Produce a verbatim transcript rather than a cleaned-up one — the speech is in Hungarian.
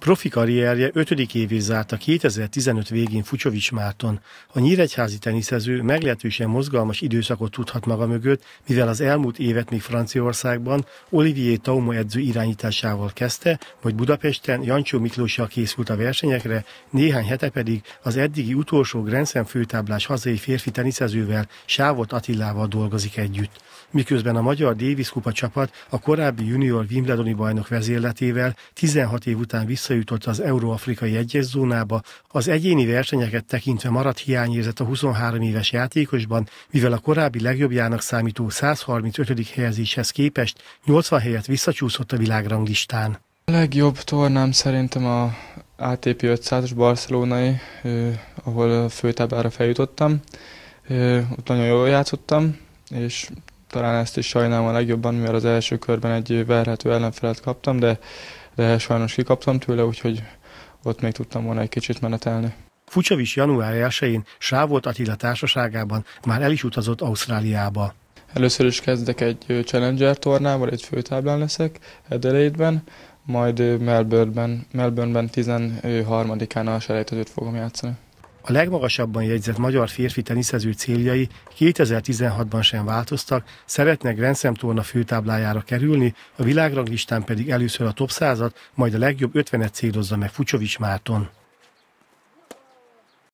Profi karrierje ötödik évét zárta kétezer-tizenöt végén Fucsovics Márton. A nyíregyházi teniszező meglehetősen mozgalmas időszakot tudhat maga mögött, mivel az elmúlt évet még Franciaországban Olivier Thaume edző irányításával kezdte, majd Budapesten Jancsó Miklóssal készült a versenyekre, néhány hete pedig az eddigi utolsó Grand Slam főtáblás hazai férfi teniszezővel, Sávot Attilával dolgozik együtt. Miközben a magyar Davis Kupa csapat a korábbi junior Wimbledoni bajnok vezérletével tizenhat év után visszajutott az euró-afrikai egyes zónába, az egyéni versenyeket tekintve maradt hiányérzet a huszonhárom éves játékosban, mivel a korábbi legjobbjának számító százharmincötödik helyezéshez képest nyolcvan helyet visszacsúszott a világranglistán. A legjobb tornám szerintem a á té pé ötszázas barcelonai, eh, ahol a főtáblára feljutottam. Eh, ott nagyon jól játszottam, és talán ezt is sajnálom a legjobban, mivel az első körben egy verhető ellenfelet kaptam, de, de sajnos kikaptam tőle, úgyhogy ott még tudtam volna egy kicsit menetelni. Fucsovics január elsején Sávot Attila társaságában már el is utazott Ausztráliába. Először is kezdek egy Challenger tornával, egy főtáblán leszek Adelaide-ben, majd Melbourne-ben, Melbourne-ben tizenharmadikán a selejtezőt fogom játszani. A legmagasabban jegyzett magyar férfi teniszező céljai kétezer-tizenhatban sem változtak, szeretne Grand Slam torna főtáblájára kerülni, a világranglistán pedig először a top százat, majd a legjobb ötvenet célozza meg Fucsovics Márton.